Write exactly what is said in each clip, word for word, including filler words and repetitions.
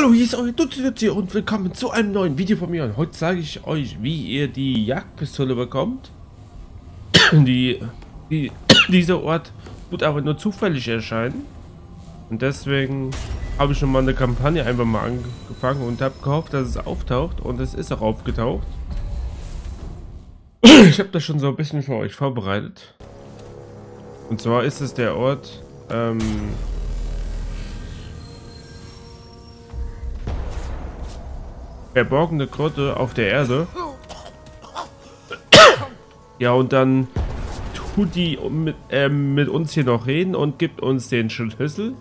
Hallo, hier ist euer Tutsi und willkommen zu einem neuen Video von mir. Und heute zeige ich euch, wie ihr die Jagdpistole bekommt. Die, die, dieser Ort wird aber nur zufällig erscheinen. Und deswegen habe ich schon mal eine Kampagne einfach mal angefangen und habe gehofft, dass es auftaucht. Und es ist auch aufgetaucht. Ich habe das schon so ein bisschen für euch vorbereitet. Und zwar ist es der Ort, ähm... verborgene Grotte auf der Erde. Ja, und dann tut die mit, äh, mit uns hier noch reden und gibt uns den Schlüssel.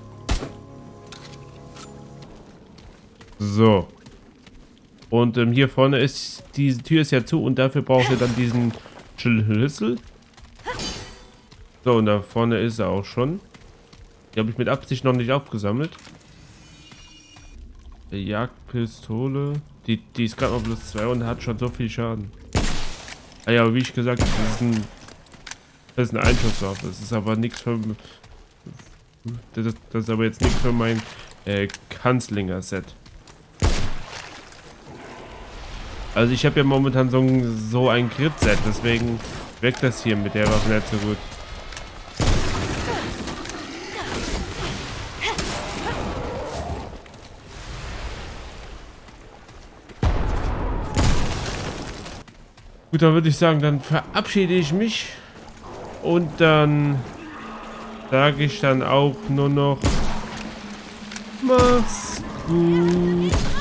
So. Und ähm, hier vorne ist, diese Tür ist ja zu und dafür braucht ihr dann diesen Schlüssel. So, und da vorne ist er auch schon. Die habe ich mit Absicht noch nicht aufgesammelt. Jagdpistole. Die, die ist gerade noch plus zwei und hat schon so viel Schaden. Ah ja, wie ich gesagt habe, das ist ein, das ist eine Einschusswaffe. Das ist aber nichts für. Das ist, das ist aber jetzt nichts für mein äh, Kanzlinger-Set. Also ich habe ja momentan so ein, so ein Crit-Set, deswegen wirkt das hier mit der Waffe nicht so gut. Gut, dann würde ich sagen, dann verabschiede ich mich und dann sage ich dann auch nur noch, mach's gut.